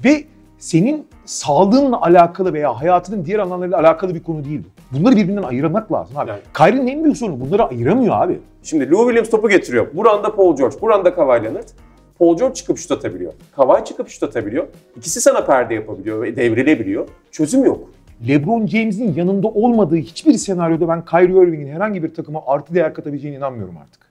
Ve senin sağlığınla alakalı veya hayatının diğer alanlarıyla alakalı bir konu değil bu. Bunları birbirinden ayırmak lazım abi. Yani. Kyrie'nin en büyük sorunu bunları ayıramıyor abi. Şimdi Lou Williams topu getiriyor. Buranda Paul George, buranda Kawhi Leonard. Paul George çıkıp şut atabiliyor. Kawhi çıkıp şut atabiliyor. İkisi sana perde yapabiliyor ve devrilebiliyor. Çözüm yok. LeBron James'in yanında olmadığı hiçbir senaryoda ben Kyrie Irving'in herhangi bir takıma artı değer katabileceğine inanmıyorum artık.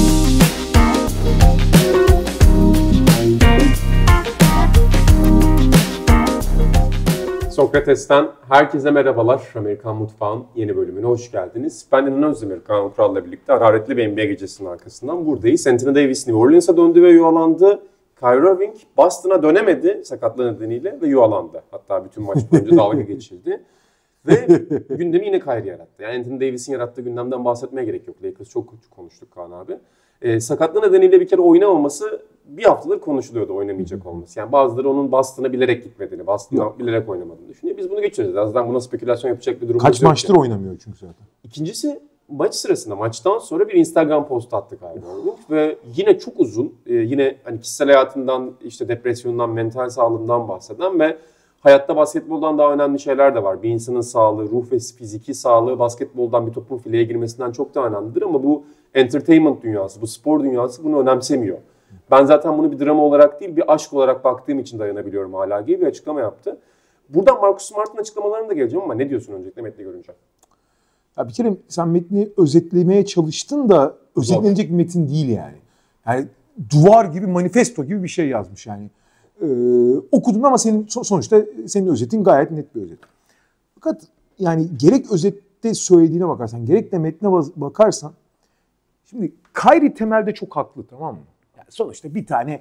Sokrates'ten herkese merhabalar. Amerikan Mutfağı'nın yeni bölümüne hoş geldiniz. Ben Enan Özdemir, Kaan Kural'la birlikte hararetli bir NBA gecesinin arkasından buradayız. Anthony Davis New Orleans'a döndü ve yuvalandı. Kyrie Irving Boston'a dönemedi sakatlığı nedeniyle ve yuvalandı. Hatta bütün maç boyunca dalga geçildi. Ve gündemi yine Kyrie yarattı. Yani Anthony Davis'in yarattığı gündemden bahsetmeye gerek yok. Lakers çok konuştuk Kaan abi. Sakatlığı nedeniyle bir kere oynamaması bir haftadır konuşuluyordu, oynamayacak olması. Yani bazıları onun Boston'a bilerek gitmediğini, Boston'a bilerek oynamadığını düşünüyor. Biz bunu geçiyoruz. Azdan buna spekülasyon yapacak bir durum yok. Kaç maçtır oynamıyor çünkü zaten. İkincisi maç sırasında, maçtan sonra bir Instagram postu attık abi. Ve yine çok uzun, yine hani kişisel hayatından, işte depresyondan, mental sağlığından bahseden ve hayatta basketboldan daha önemli şeyler de var. Bir insanın sağlığı, ruh ve fiziki sağlığı basketboldan bir topun fileye girmesinden çok daha önemlidir ama bu entertainment dünyası, bu spor dünyası bunu önemsemiyor. Ben zaten bunu bir drama olarak değil, bir aşk olarak baktığım için dayanabiliyorum hala gibi bir açıklama yaptı. Buradan Marcus Smart'ın açıklamalarına da geleceğim ama ne diyorsun öncelikle metni görünce? Ya bir kere sen metni özetlemeye çalıştın da özetlenecek bir metin değil yani. Yani duvar gibi, manifesto gibi bir şey yazmış yani. Okudun ama sonuçta senin özetin gayet net bir özet. Fakat yani gerek özette söylediğine bakarsan, gerek de metne bakarsan, şimdi Kyrie temelde çok haklı, tamam mı? Yani sonuçta bir tane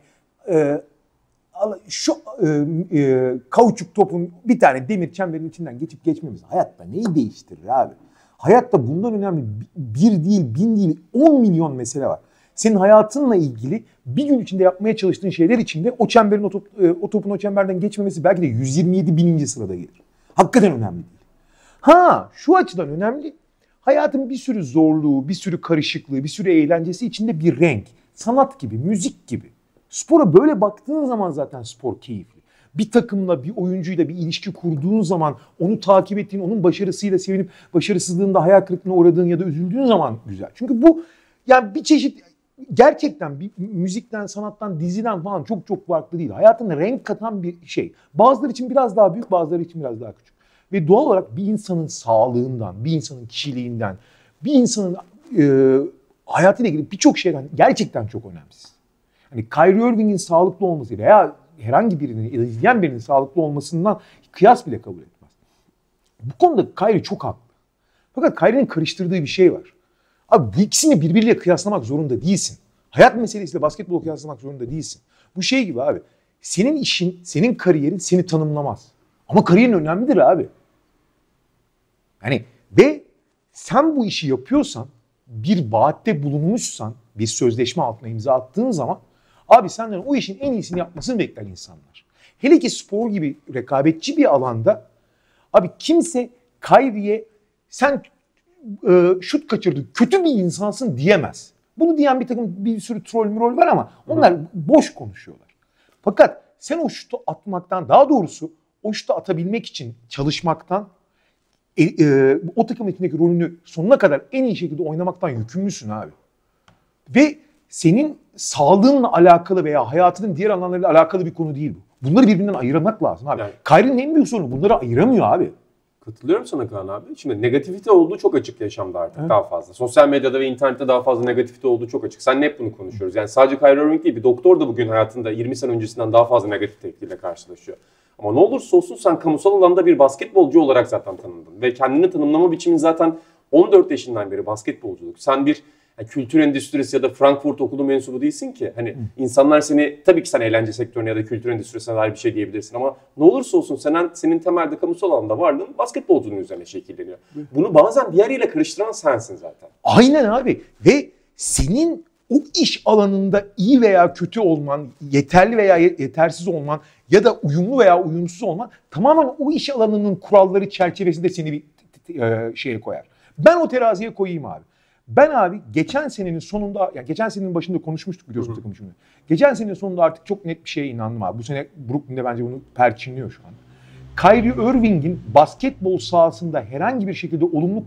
kauçuk topun bir tane demir çemberin içinden geçip geçmemiz hayatta neyi değiştirir abi? Hayatta bundan önemli bir değil, 1000 değil, 10 milyon mesele var. Senin hayatınla ilgili bir gün içinde yapmaya çalıştığın şeyler içinde o çemberin, o topun o çemberden geçmemesi belki de 127.000. sırada gelir. Hakikaten önemli değil. Ha, şu açıdan önemli. Hayatın bir sürü zorluğu, bir sürü karışıklığı, bir sürü eğlencesi içinde bir renk. Sanat gibi, müzik gibi. Spora böyle baktığın zaman zaten spor keyifli. Bir takımla, bir oyuncuyla bir ilişki kurduğun zaman, onu takip ettiğin, onun başarısıyla sevinip başarısızlığında hayal kırıklığına uğradığın ya da üzüldüğün zaman güzel. Çünkü bu yani bir çeşit gerçekten bir müzikten, sanattan, diziden falan çok farklı değil. Hayatına renk katan bir şey. Bazıları için biraz daha büyük, bazıları için biraz daha küçük. Ve doğal olarak bir insanın sağlığından, bir insanın kişiliğinden, bir insanın hayatıyla ilgili birçok şeyden gerçekten çok önemsiz. Hani Kyrie Irving'in sağlıklı olması veya herhangi birinin, izleyen birinin sağlıklı olmasından kıyas bile kabul etmez. Bu konuda Kyrie çok haklı. Fakat Kyrie'nin karıştırdığı bir şey var. Abi bu ikisini birbiriyle kıyaslamak zorunda değilsin. Hayat meselesiyle basketbolu kıyaslamak zorunda değilsin. Bu şey gibi abi. Senin işin, senin kariyerin seni tanımlamaz. Ama kariyerin önemlidir abi. Yani ve sen bu işi yapıyorsan, bir vaatte bulunmuşsan, bir sözleşme altına imza attığın zaman abi senden o işin en iyisini yapmasını bekler insanlar. Hele ki spor gibi rekabetçi bir alanda abi kimse Kyrie'ye sen şut kaçırdın, kötü bir insansın diyemez. Bunu diyen bir sürü troll var ama onlar boş konuşuyorlar. Fakat sen o şutu atmaktan, daha doğrusu o şutu atabilmek için çalışmaktan, o takım içindeki rolünü sonuna kadar en iyi şekilde oynamaktan yükümlüsün abi. Ve senin sağlığınla alakalı veya hayatının diğer alanlarıyla alakalı bir konu değil bu. Bunları birbirinden ayırmak lazım abi. Yani, Kyrie'nin en büyük sorunu bunları ayıramıyor abi. Katılıyorum sana Kaan abi. Şimdi negativite olduğu çok açık yaşamda artık daha fazla. Sosyal medyada ve internette daha fazla negativite olduğu çok açık. Seninle hep bunu konuşuyoruz. Yani sadece Kyrie Irving değil, bir doktor da bugün hayatında 20 sene öncesinden daha fazla negatif tehditlerle karşılaşıyor. Ama ne olursa olsun sen kamusal alanda bir basketbolcu olarak zaten tanındın. Ve kendini tanımlama biçimin zaten 14 yaşından beri basketbolculuk. Sen bir kültür endüstrisi ya da Frankfurt okulu mensubu değilsin ki. Hani insanlar seni, tabii ki sen eğlence sektörüne ya da kültür endüstrisine dair bir şey diyebilirsin ama ne olursa olsun senin temelde kamusal alanda varlığın basketbolcunun üzerine şekilleniyor. Bunu bazen bir yeriyle karıştıran sensin zaten. Aynen abi. Ve senin o iş alanında iyi veya kötü olman, yeterli veya yetersiz olman ya da uyumlu veya uyumsuz olman tamamen o iş alanının kuralları çerçevesinde seni bir şeye koyar. Ben o teraziye koyayım abi. Ben abi geçen senenin sonunda, yani geçen senenin başında konuşmuştuk biliyorsun takım şimdi. Geçen senenin sonunda artık çok net bir şeye inandım abi. Bu sene Brooklyn'de bence bunu perçinliyor şu an. Kyrie Irving'in basketbol sahasında herhangi bir şekilde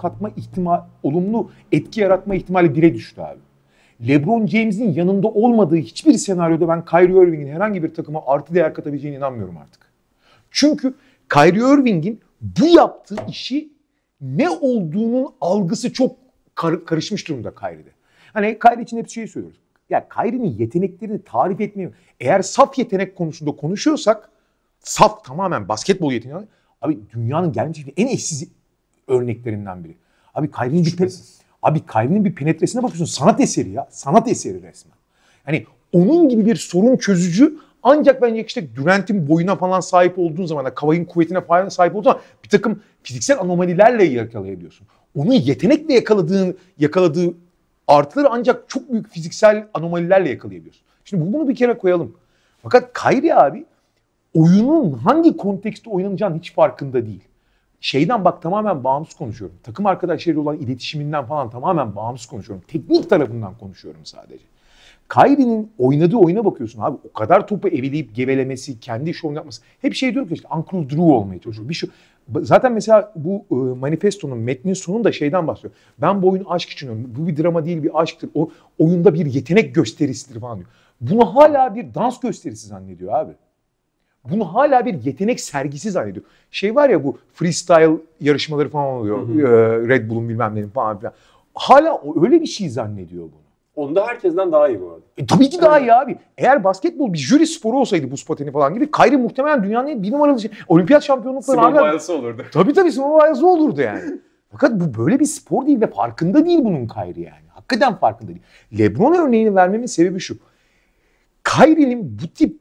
olumlu etki yaratma ihtimali 1'e düştü abi. LeBron James'in yanında olmadığı hiçbir senaryoda ben Kyrie Irving'in herhangi bir takıma artı değer katabileceğine inanmıyorum artık. Çünkü Kyrie Irving'in bu yaptığı işi ne olduğunun algısı çok karışmış durumda Kyrie'de. Hani Kyrie için hep şeyi söylüyoruz. Ya Kyrie'nin yeteneklerini tarif etmiyor. Eğer saf yetenek konusunda konuşuyorsak, saf tamamen basketbol yeteneği, abi dünyanın gelmiş en eşsiz örneklerinden biri. Abi Kyrie'nin bir penetresine bakıyorsun, sanat eseri ya. Sanat eseri resmen. Yani onun gibi bir sorun çözücü ancak bence işte Durant'in boyuna falan sahip olduğun zaman, Kavai'nin kuvvetine falan sahip olduğun zaman bir takım fiziksel anomalilerle yakalayabiliyorsun. Onun yetenekle yakaladığı artıları ancak çok büyük fiziksel anomalilerle yakalayabiliyorsun. Şimdi bunu bir kere koyalım. Fakat Kyrie abi oyunun hangi kontekste oynanacağının hiç farkında değil. Şeyden bak tamamen bağımsız konuşuyorum. Takım arkadaşlarıyla olan iletişiminden falan tamamen bağımsız konuşuyorum. Teknik tarafından konuşuyorum sadece. Kyrie'nin oynadığı oyuna bakıyorsun abi. O kadar topu eveleyip gevelemesi, kendi şovunu yapması. Hep şey diyor ki işte Uncle Drew olmaya çalışıyor. Zaten mesela bu manifestonun metnin sonunda şeyden bahsediyor. Ben bu oyunu aşk için oynuyorum. Bu bir drama değil, bir aşktır. O oyunda bir yetenek gösterisidir falan diyor. Bunu hala bir dans gösterisi zannediyor abi. Bunu hala bir yetenek sergisi zannediyor. Şey var ya, bu freestyle yarışmaları falan oluyor. Red Bull'un bilmem neyin falan filan. Hala öyle bir şey zannediyor bunu. Onda herkesten daha iyi bu arada. Tabii ki daha iyi abi. Eğer basketbol bir jüri sporu olsaydı, buz pateni falan gibi, Kyrie muhtemelen dünyanın bir numaralı olimpiyat şampiyonlukları Simone Biles'ı olurdu. Tabii Simone Biles'ı olurdu yani. Fakat bu böyle bir spor değil ve farkında değil bunun Kyrie yani. Hakikaten farkında değil. LeBron örneğini vermemin sebebi şu. Kyrie'nin bu tip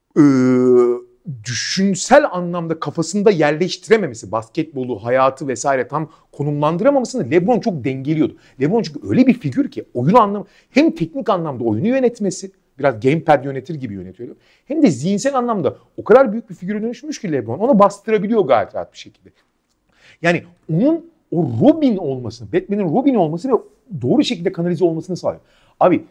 düşünsel anlamda kafasında yerleştirememesi, basketbolu, hayatı vesaire tam konumlandıramamasını LeBron çok dengeliyordu. LeBron çünkü öyle bir figür ki oyun anlamı, hem teknik anlamda oyunu yönetmesi, biraz gamepad yönetir gibi yönetiyor, hem de zihinsel anlamda o kadar büyük bir figüre dönüşmüş ki LeBron onu bastırabiliyor gayet rahat bir şekilde. Yani onun o Robin olmasını, Batman'in Robin olması ve doğru şekilde kanalize olmasını sağlıyor. Abi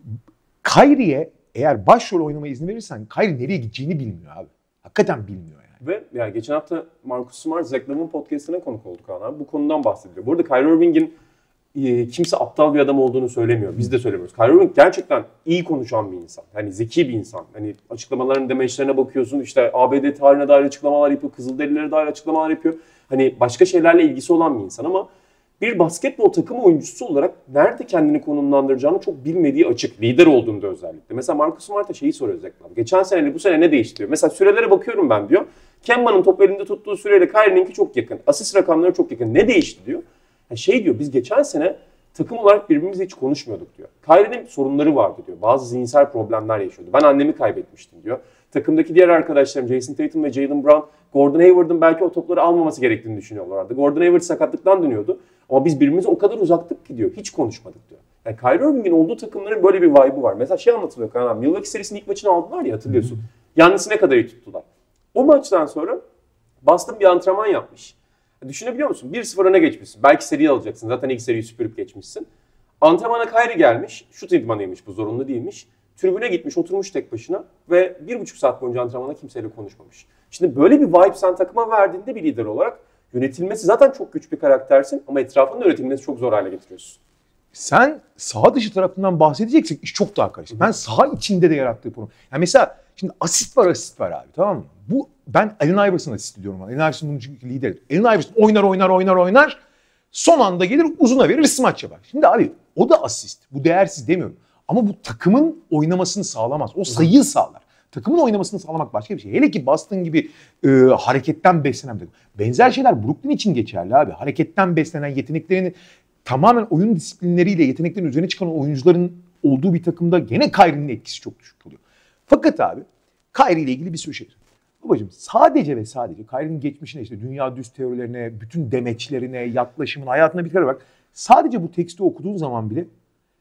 Kyrie'ye eğer başrol oynamaya izin verirsen Kyrie nereye gideceğini bilmiyor abi. Hakikaten bilmiyor yani. Ve yani geçen hafta Marcus Smart, Zach Lavin podcast'ine konuk olduk abi. Bu konudan bahsediyor. Bu arada Kyrie Irving'in kimse aptal bir adam olduğunu söylemiyor. Biz de söylemiyoruz. Kyrie Irving gerçekten iyi konuşan bir insan. Hani zeki bir insan. Hani açıklamaların demeçlerine bakıyorsun. İşte ABD tarihine dair açıklamalar yapıyor. Kızılderililere dair açıklamalar yapıyor. Hani başka şeylerle ilgisi olan bir insan ama bir basketbol takımı oyuncusu olarak nerede kendini konumlandıracağını çok bilmediği açık. Lider olduğunda özellikle. Mesela Marcus Smart'a şeyi soruyor Zach Lavin. Geçen seneyle bu sene ne değişti diyor. Mesela sürelere bakıyorum ben diyor. Kemba'nın top elinde tuttuğu süreyle Kyrie'ninki çok yakın. Asist rakamları çok yakın. Ne değişti diyor. Yani şey diyor, biz geçen sene takım olarak birbirimizle hiç konuşmuyorduk diyor. Kyrie'nin sorunları vardı diyor. Bazı zihinsel problemler yaşıyordu. Ben annemi kaybetmiştim diyor. Takımdaki diğer arkadaşlarım Jason Tatum ve Jaylen Brown, Gordon Hayward'ın belki o topları almaması gerektiğini düşünüyorlardı. Gordon Hayward sakatlıktan dönüyordu. Ama biz birbirimize o kadar uzaktık ki diyor. Hiç konuşmadık diyor. Yani Kyrie Irving'in olduğu takımların böyle bir vibe'ı var. Mesela şey anlatılıyor Kaan abi. Milwaukee serisinin ilk maçını aldılar ya, hatırlıyorsun. Yannis'i ne kadar iyi tuttular. O maçtan sonra Boston bir antrenman yapmış. Düşünebiliyor musun? 1-0 öne geçmişsin. Belki seri alacaksın. Zaten ilk seriyi süpürüp geçmişsin. Antrenmana Kyrie gelmiş. Şut idmanıymış, bu zorunlu değilmiş. Tribüne gitmiş, oturmuş tek başına ve 1,5 saat boyunca antrenmanda kimseyle konuşmamış. Şimdi böyle bir vibe sen takıma verdiğinde bir lider olarak yönetilmesi zaten çok güç bir karaktersin ama etrafında yönetilmesi çok zor hale getiriyorsun. Sen saha dışı tarafından bahsedeceksek iş çok daha karışık. Ben saha içinde de yarattığı problem. Yani mesela şimdi asist var abi, tamam mı? Bu ben Allen Iverson asist diyorum. Allen Iverson bunun çünkü lider. Allen Iverson oynar. Son anda gelir uzuna verir, smaç yapar. Şimdi abi o da asist. Bu değersiz demiyorum. Ama bu takımın oynamasını sağlamaz. O sayıyı sağlar. Takımın oynamasını sağlamak başka bir şey. Hele ki Boston gibi hareketten beslenen bir takım. Benzer şeyler Brooklyn için geçerli abi. Hareketten beslenen, yeteneklerini tamamen oyun disiplinleriyle yeteneklerin üzerine çıkan oyuncuların olduğu bir takımda gene Kyrie'nin etkisi çok düşük oluyor. Fakat abi Kyrie ile ilgili bir sürü şey. Babacığım sadece ve sadece Kyrie'nin geçmişine, işte dünya düz teorilerine, bütün demeçlerine, yaklaşımına, hayatına bir kere bak. Sadece bu teksti okuduğun zaman bile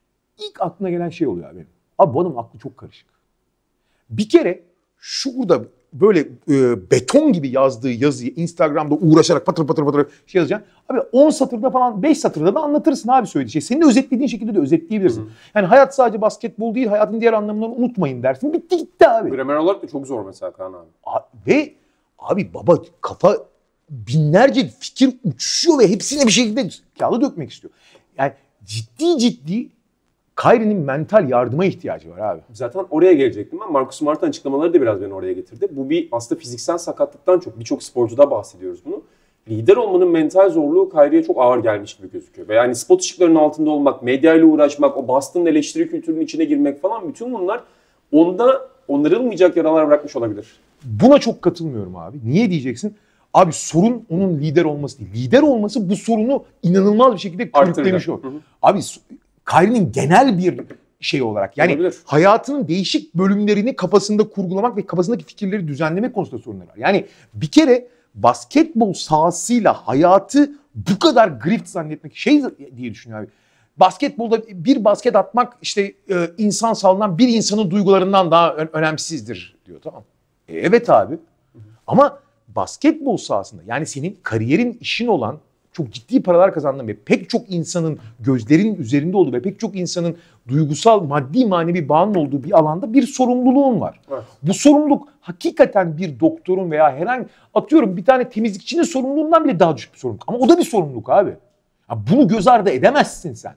ilk aklına gelen şey oluyor abi. Abi bu adamın aklı çok karışık. Bir kere şurada böyle beton gibi yazdığı yazıyı Instagram'da uğraşarak patır patır şey yazacaksın. Abi 10 satırda falan 5 satırda da anlatırsın abi söylediği şey. Senin de özetlediğin şekilde de özetleyebilirsin. Hı. Yani hayat sadece basketbol değil, hayatın diğer anlamlarını unutmayın dersin. Bitti gitti abi. Gramer olarak da çok zor mesela Kaan abi. Ve abi baba kafa binlerce fikir uçuşuyor ve hepsine bir şekilde kağıda dökmek istiyor. Yani ciddi Kyrie'nin mental yardıma ihtiyacı var abi. Zaten oraya gelecektim ben. Marcus Smart'ın açıklamaları da biraz beni oraya getirdi. Bu bir aslında fiziksel sakatlıktan çok. Birçok sporcuda bahsediyoruz bunu. Lider olmanın mental zorluğu Kyrie'ye çok ağır gelmiş gibi gözüküyor. Ve yani spot ışıklarının altında olmak, medyayla uğraşmak, o Boston'ın eleştiri kültürünün içine girmek falan bütün bunlar onda onarılmayacak yaralar bırakmış olabilir. Buna çok katılmıyorum abi. Niye diyeceksin? Abi sorun onun lider olması değil. Lider olması bu sorunu inanılmaz bir şekilde körüklemiş o. Abi Kyrie'nin genel bir şey olarak yani olabilir. Hayatının değişik bölümlerini kafasında kurgulamak ve kafasındaki fikirleri düzenlemek konusunda sorunları var. Yani bir kere basketbol sahasıyla hayatı bu kadar grift zannetmek şey diye düşünüyor abi. Basketbolda bir basket atmak işte insan sağlığından bir insanın duygularından daha önemsizdir diyor, tamam. Evet abi ama basketbol sahasında yani senin kariyerin, işin olan çok ciddi paralar kazandığın ve pek çok insanın gözlerinin üzerinde olduğu ve pek çok insanın duygusal, maddi, manevi bağının olduğu bir alanda bir sorumluluğun var. Evet. Bu sorumluluk hakikaten bir doktorun veya herhangi atıyorum bir tane temizlikçinin sorumluluğundan bile daha düşük bir sorumluluk. Ama o da bir sorumluluk abi. Ya bunu göz ardı edemezsin sen.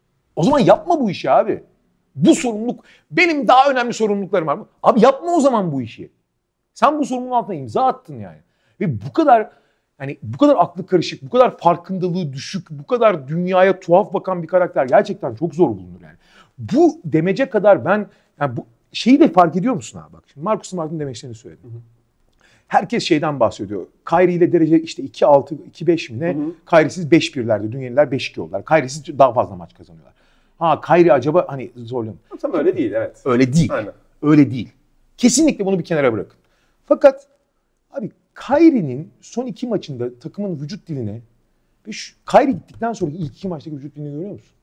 O zaman yapma bu işi abi. Bu sorumluluk, benim daha önemli sorumluluklarım var mı? Abi yapma o zaman bu işi. Sen bu sorumluluğun altına imza attın yani. Ve bu kadar aklı karışık, bu kadar farkındalığı düşük, bu kadar dünyaya tuhaf bakan bir karakter gerçekten çok zor bulunur yani. Bu demece kadar ben yani bu şeyi de fark ediyor musun abi bak. Şimdi Marcus Smart'ın demeçlerini söyledim. Herkes şeyden bahsediyor. Kyrie ile derece işte 2-6, 2-5 mi ne? Kyrie'siz 5-1'lerde, Dünyeliler 5-2 oldular. Kyrie'siz daha fazla maç kazanıyorlar. Ha Kyrie acaba hani zorluyor mu? Tam öyle değil, evet. Öyle değil. Aynen. Öyle değil. Kesinlikle bunu bir kenara bırakın. Fakat abi Kyrie'nin son 2 maçında takımın vücut diline ve Kyrie gittikten sonra ilk 2 maçtaki vücut dilini görüyor musun?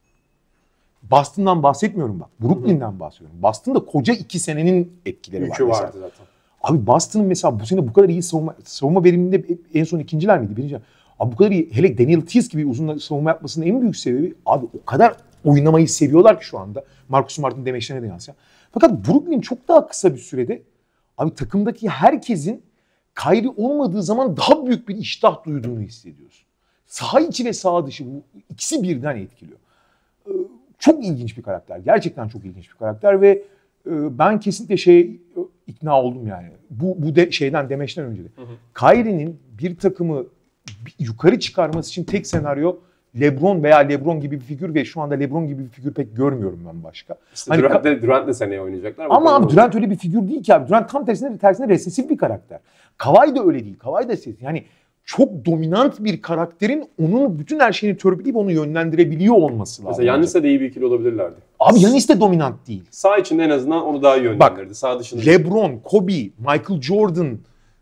Boston'dan bahsetmiyorum bak. Brooklyn'den bahsediyorum. Boston'da koca 2 senenin etkileri var. Yükü vardı zaten. Abi Boston'ın mesela bu sene bu kadar iyi savunma veriminde en son ikinciler miydi? Birinci. Abi bu kadar iyi, hele Daniel Theis gibi uzun savunma yapmasının en büyük sebebi abi o kadar oynamayı seviyorlar ki şu anda. Marcus Smart'ın demeçlerine de yansıyor. Fakat Brooklyn çok daha kısa bir sürede abi takımdaki herkesin Kyrie olmadığı zaman daha büyük bir iştah duyduğunu hissediyorsun. Saha içi ve saha dışı bu ikisi birden etkiliyor. Çok ilginç bir karakter. Gerçekten çok ilginç bir karakter ve ben kesinlikle ikna oldum yani. Bu şeyden demeçten önce de. Kyrie'nin bir takımı yukarı çıkarması için tek senaryo LeBron veya LeBron gibi bir figür ve şu anda LeBron gibi bir figür pek görmüyorum ben başka. İşte Durant de seneye oynayacaklar. Ama abi Durant öyle bir figür değil ki abi. Durant tam tersine resesif bir karakter. Kawhi da öyle değil. Kawhi da resesif. Yani çok dominant bir karakterin onun bütün her şeyini törpüleyip onu yönlendirebiliyor olması lazım. Mesela Giannis'le de iyi bir ikili olabilirlerdi. Abi Giannis de dominant değil. Sağ içinde en azından onu daha iyi yönlendirdi. Bak, sağ dışında. LeBron, Kobe, Michael Jordan.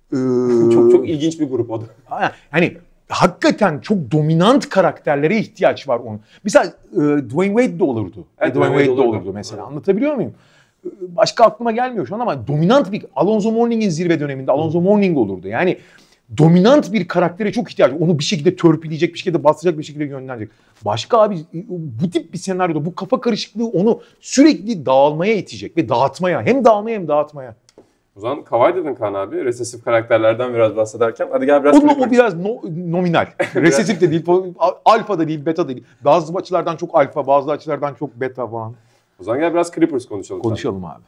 Çok ilginç bir grup o da. Yani hakikaten çok dominant karakterlere ihtiyaç var onun. Mesela Dwayne Wade de olurdu. Evet, Dwayne Wade de olurdu mesela. Evet. Anlatabiliyor muyum? Başka aklıma gelmiyor şu an ama dominant bir Alonzo Mourning'in zirve döneminde Alonzo Mourning olurdu. Yani dominant bir karaktere çok ihtiyaç. Onu bir şekilde törpüleyecek, bir şekilde bastıracak, bir şekilde yönlendirecek. Başka abi bu tip bir senaryoda bu kafa karışıklığı onu sürekli dağılmaya itecek ve dağıtmaya. Hem dağılmaya hem dağıtmaya. O zaman Kawhi dedin Kaan abi. Resesif karakterlerden biraz bahsederken. Hadi gel biraz... O biraz nominal. Resesif de değil, alfa da değil, beta da değil. Bazı açılardan çok alfa, bazı açılardan çok beta falan. O zaman gel biraz Clippers konuşalım. Konuşalım abi.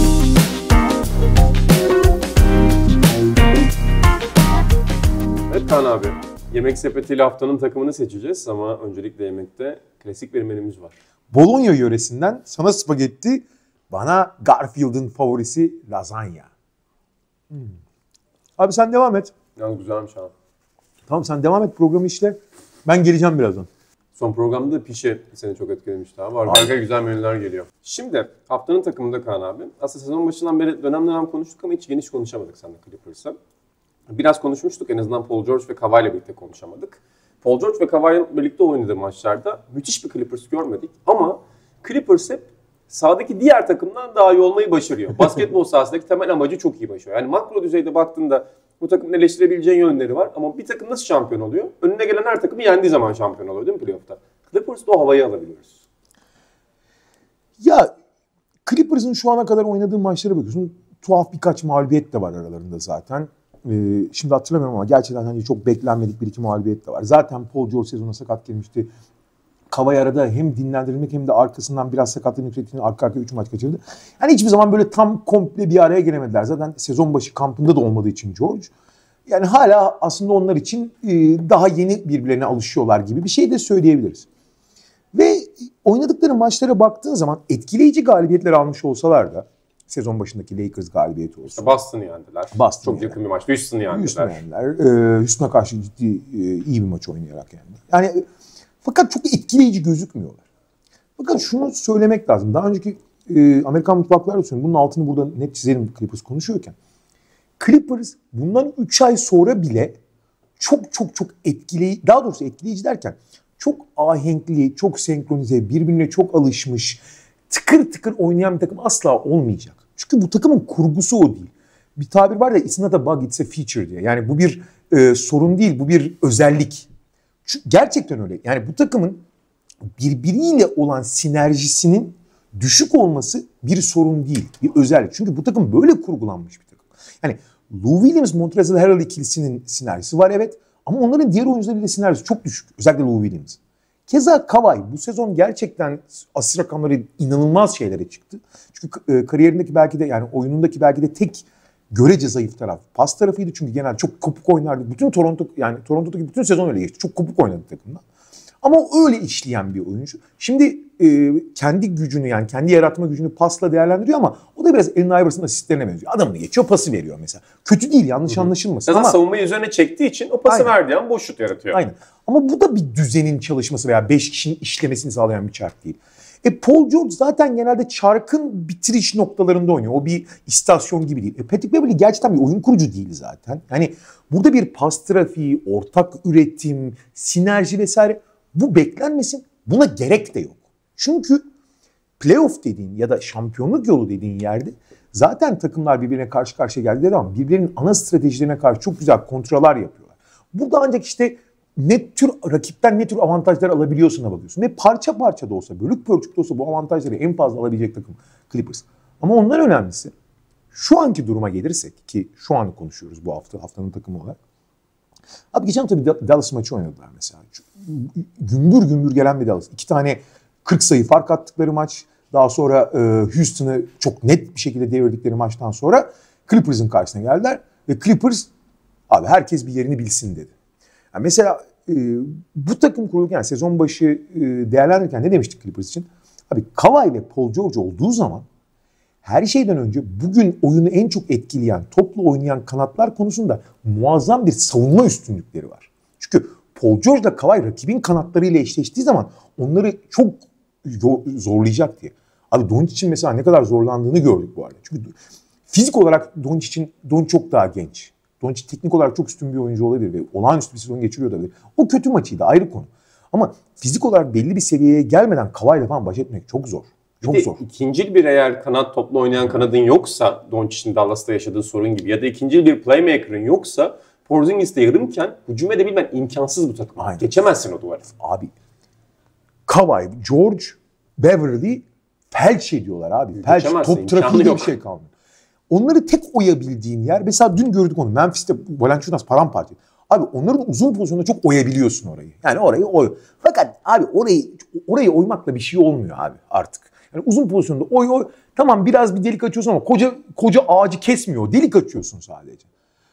Evet Kaan abi. Yemek sepetiyle haftanın takımını seçeceğiz ama öncelikle yemekte klasik bir menümüz var. Bologna yöresinden sana spagetti, bana Garfield'ın favorisi lazanya. Abi sen devam et. Yani güzelmiş abi. Tamam sen devam et programı işte. Ben geleceğim birazdan. Son programda pişi seni çok etkilemişti abi. Arka güzel menüler geliyor. Şimdi haftanın takımında Kaan abi. Aslında sezon başından beri dönem konuştuk ama hiç geniş konuşamadık seninle Clippers'ı. Biraz konuşmuştuk, en azından Paul George ve Kawhi ile birlikte konuşamadık. Paul George ve Kawhi'nin birlikte oynadığı maçlarda müthiş bir Clippers görmedik. Ama Clippers hep sahadaki diğer takımdan daha iyi olmayı başarıyor. Basketbol sahasındaki temel amacı çok iyi başarıyor. Yani makro düzeyde baktığında bu takımın eleştirebileceğin yönleri var ama bir takım nasıl şampiyon oluyor? Önüne gelen her takımı yendiği zaman şampiyon oluyor değil mi playoff'ta? Clippers'da o havayı alabiliyoruz. Ya Clippers'ın şu ana kadar oynadığı maçlara bakıyorsun. Tuhaf birkaç mağlubiyet de var aralarında zaten. Şimdi hatırlamıyorum ama gerçekten hani çok beklenmedik bir iki mağlubiyet de var. Zaten Paul George sezona sakat girmişti. Kawhi arada hem dinlendirilmek hem de arkasından biraz sakatlığını yükselttiğini arka 3 maç kaçırdı. Yani hiçbir zaman böyle tam komple bir araya gelemediler. Zaten sezon başı kampında da olmadığı için George. Yani hala aslında onlar için daha yeni birbirlerine alışıyorlar gibi bir şey de söyleyebiliriz. Ve oynadıkları maçlara baktığın zaman etkileyici galibiyetler almış olsalar da sezon başındaki Lakers galibiyeti olsun. İşte Boston'ı yendiler. Boston çok yakın bir maçtı. Houston'ı yendiler. Houston'a karşı ciddi iyi bir maç oynayarak yendiler. Yani fakat çok etkileyici gözükmüyorlar. Fakat şunu söylemek lazım. Daha önceki Amerikan mutfaklarda söylüyorum. Bunun altını burada net çizelim Clippers konuşuyorken. Clippers bundan 3 ay sonra bile çok etkileyici, daha doğrusu etkileyici derken çok ahenkli, çok senkronize, birbirine çok alışmış, tıkır tıkır oynayan bir takım asla olmayacak. Çünkü bu takımın kurgusu o değil. Bir tabir var ya, it's not a bug, it's a feature diye. Yani bu bir sorun değil, bu bir özellik. Çünkü gerçekten öyle. Yani bu takımın birbiriyle olan sinerjisinin düşük olması bir sorun değil, bir özellik. Çünkü bu takım böyle kurgulanmış bir takım. Yani Lou Williams, Montrezl Harrell ikilisinin sinerjisi var evet. Ama onların diğer oyuncularıyla sinerjisi çok düşük. Özellikle Lou Williams. Keza Kawhi bu sezon gerçekten asist rakamları inanılmaz şeylere çıktı. Çünkü kariyerindeki belki de yani oyunundaki belki de tek görece zayıf taraf pas tarafıydı. Çünkü genelde çok kopuk oynardı. Bütün Toronto'daki bütün sezon öyle geçti. Çok kopuk oynadı takımda. Ama öyle işleyen bir oyuncu. Şimdi kendi gücünü yani kendi yaratma gücünü pasla değerlendiriyor ama o da biraz Allen Iverson'ın asistlerine benziyor. Adamını geçiyor, pası veriyor mesela. Kötü değil, yanlış anlaşılmasın. Zaten ama savunmayı üzerine çektiği için o pası verdiği an boş şut yaratıyor. Aynen. Ama bu da bir düzenin çalışması veya 5 kişinin işlemesini sağlayan bir çark değil. Paul George zaten genelde çarkın bitiriş noktalarında oynuyor. O bir istasyon gibi değil. Patrick Beverley gerçekten bir oyun kurucu değil zaten. Yani burada bir pas trafiği, ortak üretim, sinerji vesaire bu beklenmesin. Buna gerek de yok. Çünkü playoff dediğin ya da şampiyonluk yolu dediğin yerde zaten takımlar birbirine karşı karşıya geldiği zaman birbirlerinin ana stratejilerine karşı çok güzel kontroller yapıyorlar. Burada ancak işte rakipten ne tür avantajlar alabiliyorsun'a bakıyorsun. Ve parça parça da olsa, bölük pörçük de olsa bu avantajları en fazla alabilecek takım Clippers. Ama ondan önemlisi şu anki duruma gelirsek ki şu an konuşuyoruz bu haftanın takımı olarak. Abi geçen tabii Dallas maçı oynadılar mesela. Gümbür gümbür gelen bir Dallas. 2 tane 40 sayı fark attıkları maç. Daha sonra Houston'ı çok net bir şekilde devirdikleri maçtan sonra Clippers'ın karşısına geldiler. Ve Clippers abi herkes bir yerini bilsin dedi. Yani mesela bu takım kurulurken yani sezon başı değerlendirirken ne demiştik Clippers için? Abi Kawhi ve Paul George olduğu zaman her şeyden önce bugün oyunu en çok etkileyen, topla oynayan kanatlar konusunda muazzam bir savunma üstünlükleri var. Çünkü Paul George ile Kawhi rakibin kanatlarıyla eşleştiği zaman onları çok zorlayacak diye. Abi Doncic'in mesela ne kadar zorlandığını gördük bu arada. Çünkü fizik olarak Doncic çok daha genç. Doncic teknik olarak çok üstün bir oyuncu olabilir ve olağanüstü bir sezon geçiriyor da. O kötü maçıydı, ayrı konu. Ama fizik olarak belli bir seviyeye gelmeden Kawhi'yle falan baş etmek çok zor. Çok zor. İkincil bir eğer kanat topla oynayan kanadın yoksa, Doncic'in Dallas'ta yaşadığı sorun gibi ya da ikincil bir playmaker'ın yoksa Porzingis'te yarımken hücum edebilmen imkansız bu takım. Aynen. Geçemezsin o duvarı. Abi Kawhi, George, Beverley felç ediyorlar abi. Felç, top trafiği bir şey kalmıyor. Onları tek oyabildiğin yer, mesela dün gördük onu. Memphis'te Valanciunas paramparça. Abi onların uzun pozisyonda çok oyabiliyorsun orayı. Yani orayı oy. Fakat abi orayı oymakla bir şey olmuyor abi artık. Yani uzun pozisyonda oy. Tamam biraz bir delik açıyorsun ama koca ağacı kesmiyor. Delik açıyorsun sadece.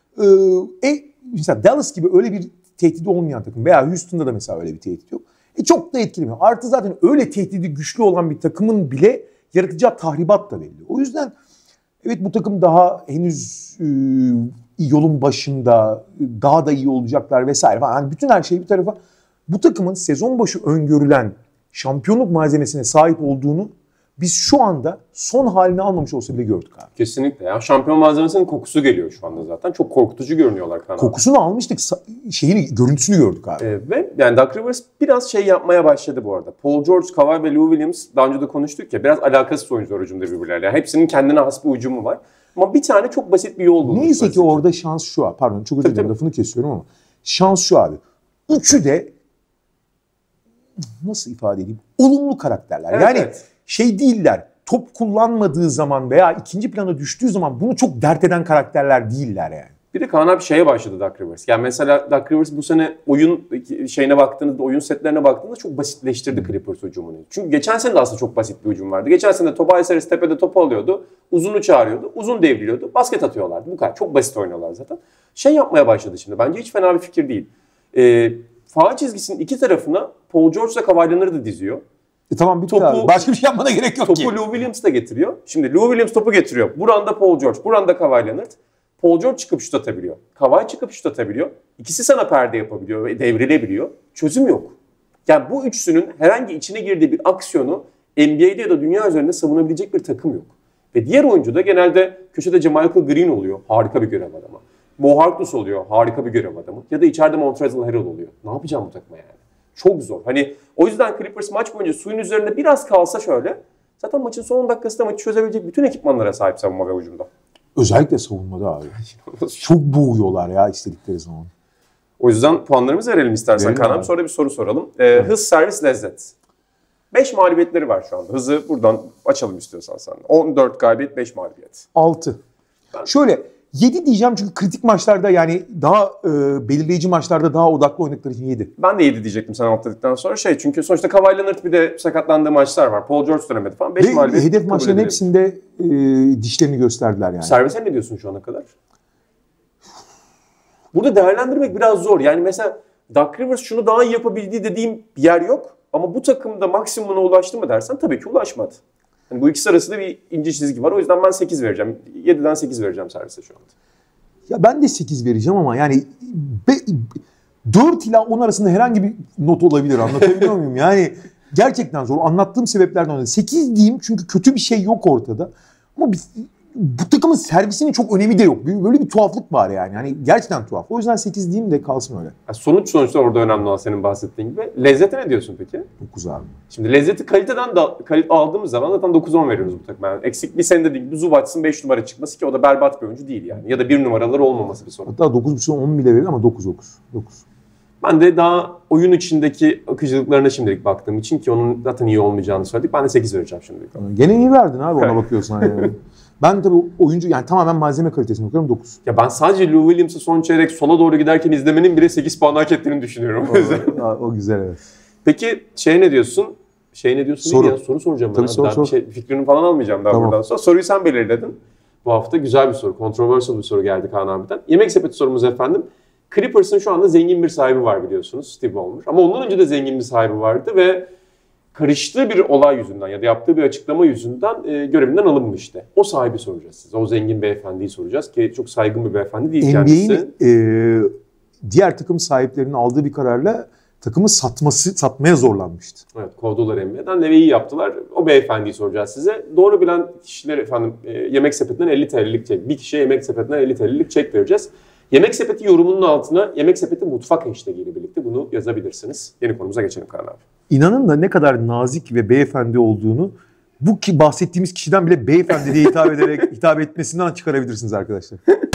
Mesela Dallas gibi öyle bir tehdidi olmayan takım veya Houston'da da mesela öyle bir tehdit yok. Çok da etkilemiyor. Artı zaten öyle tehdidi güçlü olan bir takımın bile yaratacağı tahribat da belli. O yüzden evet bu takım daha henüz yolun başında, daha da iyi olacaklar vesaire. Yani bütün her şey bir tarafa, bu takımın sezon başı öngörülen şampiyonluk malzemesine sahip olduğunu biz şu anda son halini almamış olsa bile gördük abi. Kesinlikle ya. Şampiyon malzemesinin kokusu geliyor şu anda zaten. Çok korkutucu görünüyorlar Kaan abi. Kokusunu almıştık, görüntüsünü gördük abi. Ve yani Doug Rivers biraz şey yapmaya başladı bu arada. Paul George, Kawhi ve Lou Williams daha önce de konuştuk ya, biraz alakasız oyuncular hücumda birbirleriyle. Yani hepsinin kendine has bir hücumu var. Ama bir tane çok basit bir yol bulmuş. Neyse ki orada şans şu abi. Pardon çok özür dilerim, lafını kesiyorum ama. Şans şu abi. Üçü de nasıl ifade edeyim? Olumlu karakterler. Evet, yani evet. Şey değiller. Top kullanmadığı zaman veya ikinci plana düştüğü zaman bunu çok dert eden karakterler değiller yani. Bir de Kaan abi şeye başladı Doug Rivers. Yani mesela Doug Rivers bu sene oyun şeyine baktığınızda, oyun setlerine baktığınızda çok basitleştirdi Clippers hücumunu. Çünkü geçen sene de aslında çok basit bir hücum vardı. Geçen sene Tobias Harris tepede topu alıyordu. Uzunu çağırıyordu. Uzun devriliyordu. Basket atıyorlardı. Bu kadar. Çok basit oynuyorlar zaten. Şey yapmaya başladı şimdi. Bence hiç fena bir fikir değil. Faul çizgisinin iki tarafına Paul George ile Kawhi Leonard'ı diziyor. Tamam bitti abi. Başka bir şey yapmana gerek yok ki. Topu Lou Williams da getiriyor. Şimdi Lou Williams topu getiriyor. Buranda Paul George, buranda Kawhi Leonard. Paul George çıkıp şut atabiliyor. Kawhi çıkıp şut atabiliyor. İkisi sana perde yapabiliyor ve devrilebiliyor. Çözüm yok. Yani bu üçsünün herhangi içine girdiği bir aksiyonu NBA'de ya da dünya üzerinde savunabilecek bir takım yok. Ve diğer oyuncu da genelde köşede Michael Green oluyor. Harika bir görev adamı. Mo Harkless oluyor. Harika bir görev adamı. Ya da içeride Montrezl Harrell oluyor. Ne yapacağım bu takıma yani? Çok zor. Hani o yüzden Clippers maç boyunca suyun üzerinde biraz kalsa şöyle, zaten maçın son 10 dakikasında maçı çözebilecek bütün ekipmanlara sahip savunma ve hücumda. Özellikle savunmada abi. Çok boğuyorlar ya istedikleri zaman. O yüzden puanlarımızı verelim istersen Kaan abi. Sonra bir soru soralım. Hız, servis, lezzet. 5 mağlubiyetleri var şu anda. Hızı buradan açalım istiyorsan sen. 14 galibiyet, 5 mağlubiyet. 6. Şöyle 7 diyeceğim çünkü kritik maçlarda, yani daha belirleyici maçlarda daha odaklı oynadıkları için 7. Ben de 7 diyecektim sen atladıktan sonra. Çünkü sonuçta Kawhi Leonard bir de sakatlandığı maçlar var. Paul George dönemedi falan. 5 mağlubiyet. Hedef maçların hepsinde dişlerini gösterdiler yani. Servise ne diyorsun şu ana kadar? Burada değerlendirmek biraz zor. Yani mesela Doug Rivers şunu daha iyi yapabildiği dediğim bir yer yok. Ama bu takımda maksimumuna ulaştı mı dersen tabii ki ulaşmadı. Yani bu ikisi arasında bir ince çizgi var. O yüzden ben 8 vereceğim. 7'den 8 vereceğim servise şu anda. Ya ben de 8 vereceğim ama yani 4 ila 10 arasında herhangi bir not olabilir. Anlatabiliyor muyum? Yani gerçekten zor. Anlattığım sebeplerden dolayı 8 diyeyim çünkü kötü bir şey yok ortada. Ama bu takımın servisinin çok önemi de yok. Böyle bir tuhaflık var yani. Hani gerçekten tuhaf. O yüzden 8 diyeyim de kalsın öyle. Sonuçta orada önemli olan senin bahsettiğin gibi. Lezzete ne diyorsun peki? 9 abi. Şimdi lezzeti kaliteden aldığımız zaman zaten 9-10 veriyoruz bu takıma. Yani eksik bir senin dediğin gibi Zubac'ın 5 numara çıkması ki o da berbat bir oyuncu değil yani. Ya da 1 numaraları olmaması bir sorun. Hatta 9.5'dan 10 bile verir ama 9. Ben de daha oyun içindeki akıcılıklarına şimdilik baktığım için, ki onun zaten iyi olmayacağını söyledik. Ben de 8 vereceğim şimdilik. Gene iyi verdin abi ona bakıyorsan yani. Ben tabii oyuncu, yani tamamen malzeme kalitesine bakıyorum, 9. Ya ben sadece Lou Williams'ı son çeyrek sola doğru giderken izlemenin bile 8 puan hak ettiğini düşünüyorum. O güzel, evet. Peki ne diyorsun? Ne diyorsun? Soru. Ya? Soru soracağım ben. Tabii sor. Fikrini falan almayacağım daha buradan sonra. Soruyu sen belirledin. Bu hafta güzel bir soru. Controversial bir soru geldi Kaan abiden. Yemek sepeti sorumuz efendim. Clippers'ın şu anda zengin bir sahibi var biliyorsunuz. Steve Ballmer. Ama ondan önce de zengin bir sahibi vardı ve karıştığı bir olay yüzünden ya da yaptığı bir açıklama yüzünden görevinden alınmıştı. O sahibi soracağız size. O zengin beyefendiyi soracağız ki çok saygın bir beyefendi değil kendisi. NBA'nin diğer takım sahiplerinin aldığı bir kararla takımı satmaya zorlanmıştı. Evet, kovdular NBA'den ve iyi yaptılar. O beyefendiyi soracağız size. Doğru bilen kişiler efendim Yemek Sepeti'nden 50 TL'lik çek. Bir kişiye Yemek Sepeti'nden 50 TL'lik çek vereceğiz. Yemek Sepeti yorumunun altına Yemek Sepeti mutfak hashtag ile birlikte bunu yazabilirsiniz. Yeni konumuza geçelim Kaan abi. İnanın da ne kadar nazik ve beyefendi olduğunu bu ki bahsettiğimiz kişiden bile beyefendi diye hitap etmesinden çıkarabilirsiniz arkadaşlar.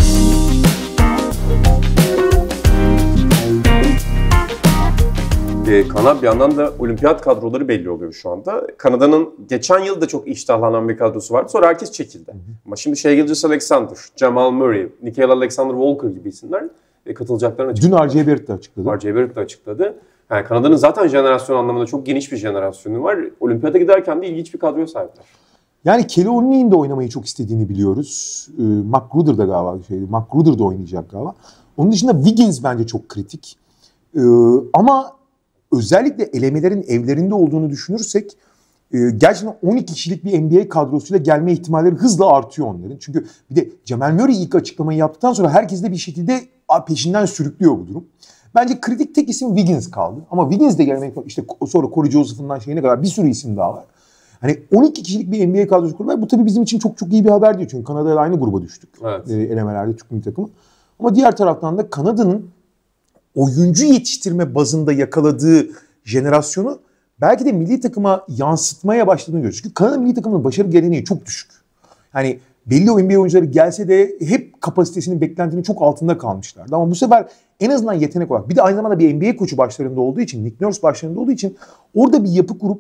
Kanada bir yandan da olimpiyat kadroları belli oluyor şu anda. Kanada'nın geçen yıl da çok iştahlanan bir kadrosu vardı. Sonra herkes çekildi. Ama şimdi Shai Gilgeous-Alexander, Jamal Murray, Nickeil Alexander-Walker gibi isimler katılacaklarını açıkladı. Dün R.J. Barrett de açıkladı. R.J. Barrett de açıkladı. Yani Kanada'nın zaten jenerasyon anlamında çok geniş bir jenerasyonu var. Olimpiyata giderken de ilginç bir kadroya sahipler. Yani Kelly Olynyk'in de oynamayı çok istediğini biliyoruz. McGruder da galiba McGruder da oynayacak galiba. Onun dışında Wiggins bence çok kritik. Ama özellikle elemelerin evlerinde olduğunu düşünürsek gerçekten 12 kişilik bir NBA kadrosuyla gelme ihtimalleri hızla artıyor onların. Çünkü bir de Jamal Murray ilk açıklamayı yaptıktan sonra herkes de bir şekilde peşinden sürüklüyor bu durum. Bence kritik tek isim Wiggins kaldı. Ama Wiggins de gelmek, işte sonra Corey Joseph'ından şeyine kadar bir sürü isim daha var. Hani 12 kişilik bir NBA kadrosu kurmak, bu tabii bizim için çok çok iyi bir haber değil. Çünkü Kanada'yla aynı gruba düştük. Evet. Elemelerde Türk milli takımı. Ama diğer taraftan da Kanada'nın oyuncu yetiştirme bazında yakaladığı jenerasyonu belki de milli takıma yansıtmaya başladığını görüyoruz. Çünkü Kanada milli takımının başarı geleneği çok düşük. Yani belli NBA oyuncuları gelse de hep kapasitesinin, beklentinin çok altında kalmışlardı. Ama bu sefer en azından yetenek olarak, bir de aynı zamanda bir NBA koçu başlarında olduğu için, Nick Nurse başlarında olduğu için orada bir yapı kurup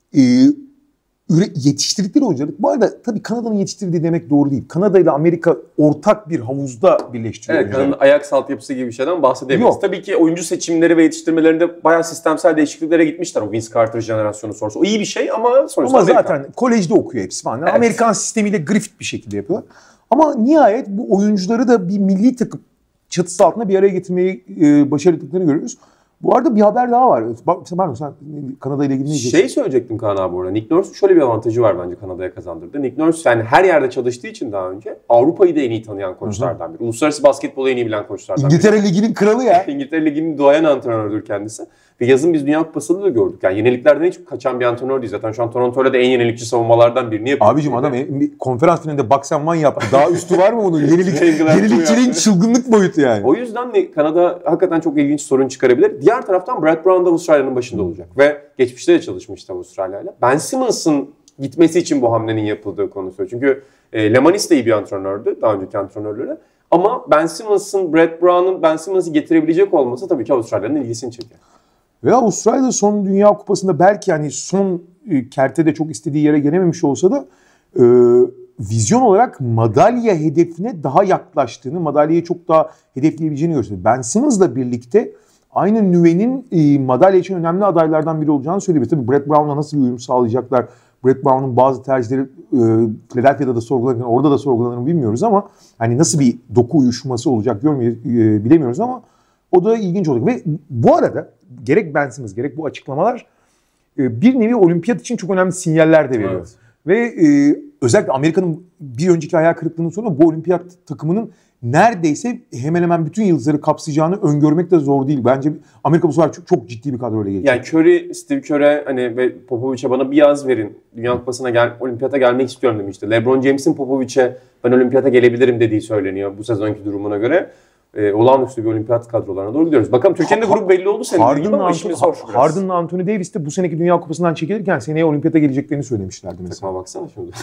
yetiştirdikleri oyuncular. Bu arada tabii Kanada'nın yetiştirdiği demek doğru değil. Kanada ile Amerika ortak bir havuzda birleştiriyor. Evet, Kanada'nın ayak altyapısı gibi bir şeyden bahsedemeyiz. Tabii ki oyuncu seçimleri ve yetiştirmelerinde bayağı sistemsel değişikliklere gitmişler o Vince Carter jenerasyonu sonrası. O iyi bir şey ama sonuçta Ama zaten kolejde okuyor hepsi falan. Evet. Amerikan sistemiyle grift bir şekilde yapıyorlar. Ama nihayet bu oyuncuları da bir milli takım çatısı altında bir araya getirmeyi başardıklarını görüyoruz. Bu arada bir haber daha var. Pardon, sen Kanada ile ilgili ne diyeceksin? Söyleyecektim Kaan abi orada. Nick Nurse şöyle bir avantajı var bence Kanada'ya kazandırdı. Nick Nurse yani her yerde çalıştığı için daha önce Avrupa'yı da en iyi tanıyan koçlardan biri. Uluslararası basketbolu en iyi bilen koçlardan biri. İngiltere Ligi'nin kralı ya. İngiltere Ligi'nin duayen antrenördür kendisi. Ve yazın biz Dünya Kupası'nda da gördük. Yani yeniliklerden hiç kaçan bir antrenör değil. Zaten şu an Toronto'da da en yenilikçi savunmalardan birini yapıyor. Abicim adam konferans finalinde box and one yaptı. Daha üstü var mı bunun? Yenilikçiliğin çılgınlık boyutu yani. O yüzden de Kanada hakikaten çok ilginç sorun çıkarabilir. Diğer taraftan Brett Brown da Avustralya'nın başında olacak. Ve geçmişte de çalışmıştı Avustralya'yla. Ben Simmons'ın gitmesi için bu hamlenin yapıldığı konuşuyor. Çünkü Lemanis de iyi bir antrenördü. Daha önceki antrenörleri. Ama Ben Simmons'ın, Brett Brown'un Ben Simmons'ı getirebilecek olması tabii ki Avustralya'nın ilgisini çekiyor. Ve Avustralya'da son Dünya Kupası'nda belki hani son kertede çok istediği yere gelememiş olsa da vizyon olarak madalya hedefine daha yaklaştığını, madalyayı çok daha hedefleyebileceğini gösteriyor. Ben Simmons'la birlikte aynı nüvenin madalya için önemli adaylardan biri olacağını söylüyor. Tabii Brett Brown'la nasıl bir uyum sağlayacaklar? Brett Brown'un bazı tercihleri Philadelphia'da da sorgulanır, orada da sorgulanır mı bilmiyoruz ama hani nasıl bir doku uyuşması olacak bilemiyoruz ama o da ilginç olacak. Ve bu arada gerek Ben Simmons gerek bu açıklamalar bir nevi olimpiyat için çok önemli sinyaller de veriyor. Evet. Ve özellikle Amerika'nın bir önceki hayal kırıklığının sonra bu olimpiyat takımının neredeyse hemen hemen bütün yıldızları kapsayacağını öngörmek de zor değil. Bence Amerika bu sefer çok ciddi bir kadroyla gelecek. Yani Curry, Steve Kerr'e hani ve Popovic'e bana bir yaz verin. Dünya Kupası'na olimpiyata gelmek istiyorum demişti. LeBron James'in Popovic'e ben olimpiyata gelebilirim dediği söyleniyor bu sezonki durumuna göre. Olağanüstü bir olimpiyat kadrolarına doğru gidiyoruz. Bakalım Türkiye'nin de grup belli oldu senin ama işimiz zor. Harden'la Anthony Davis de bu seneki Dünya Kupası'ndan çekilirken seneye olimpiyata geleceklerini söylemişlerdi mesela. Takıma baksana şimdi.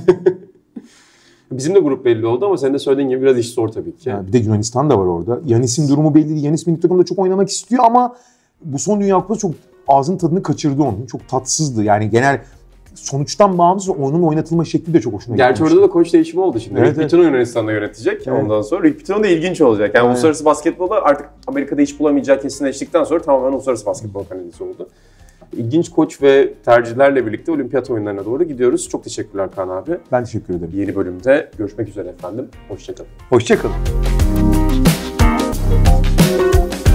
Bizim de grup belli oldu ama senin de söylediğin gibi biraz iş zor tabii ki. Yani bir de Yunanistan da var orada. Yanis'in durumu belli değil. Yanis milli takımda çok oynamak istiyor ama bu son Dünya Kupası çok ağzın tadını kaçırdı onun. Çok tatsızdı. Yani genel sonuçtan bağımsız onun oynatılma şekli de çok hoşuna gitti. Gerçi orada da koç değişimi oldu şimdi. Evet, Rick Pitino Yunanistan'da yönetecek. Evet. Ondan sonra Rick Pitino da ilginç olacak. Yani uluslararası basketbolda artık Amerika'da iş bulamayacağı kesinleştikten sonra tamamen uluslararası basketbol kanalisi oldu. İlginç koç ve tercihlerle birlikte olimpiyat oyunlarına doğru gidiyoruz. Çok teşekkürler Kaan abi. Ben teşekkür ederim. Yeni bölümde görüşmek üzere efendim. Hoşçakalın. Hoşçakalın.